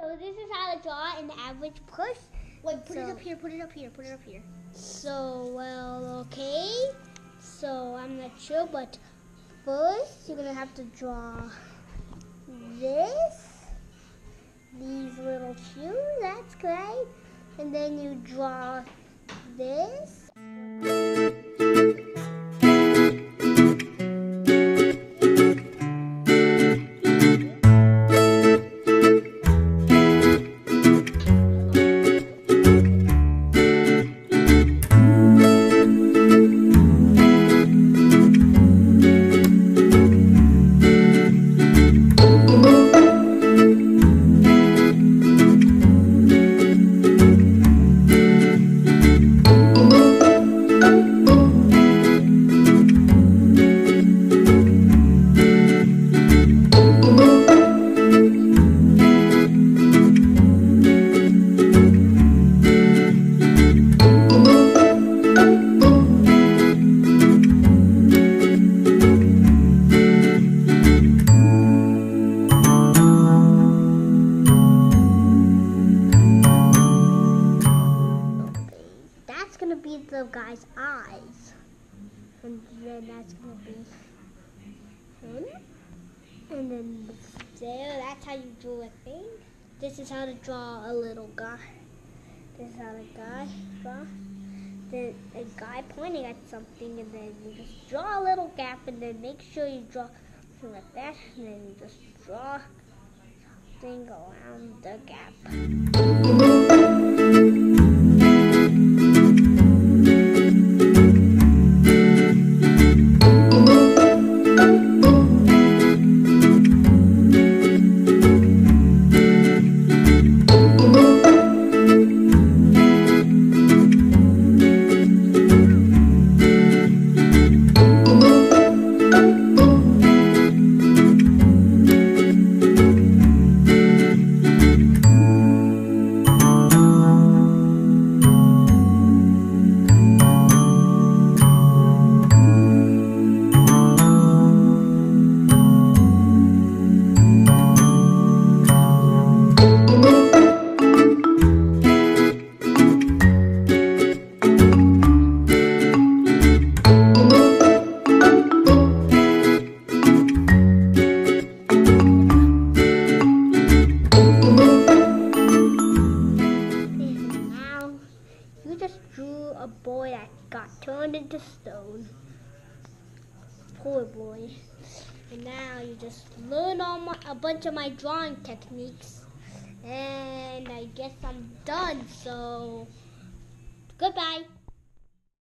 So this is how to draw an average person. Wait, put it up here, put it up here, put it up here. So, well, okay. So, I'm not sure, but first you're going to have to draw this. These little shoes, that's great. And then you draw this. That's gonna be the guy's eyes, and then that's gonna be him, and then there. That's how you draw a thing. This is how to draw a little guy. This is how the guy draw. Then a guy pointing at something, and then you just draw a little gap, and then make sure you draw something like that, and then you just draw something around the gap. Drew a boy that got turned into stone. Poor boy. And now you just learn a bunch of my drawing techniques. And I guess I'm done, so goodbye.